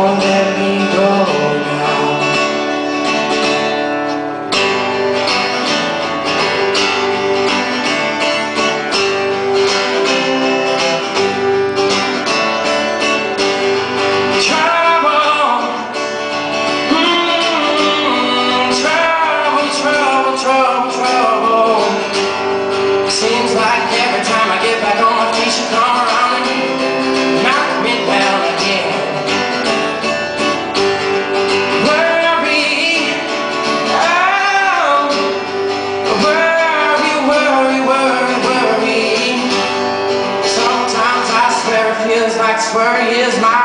won't let me go now. Trouble. Seems like every time I get back on my feet, you come around and knock me down again. Worry, worry. Sometimes I swear it feels like worry is my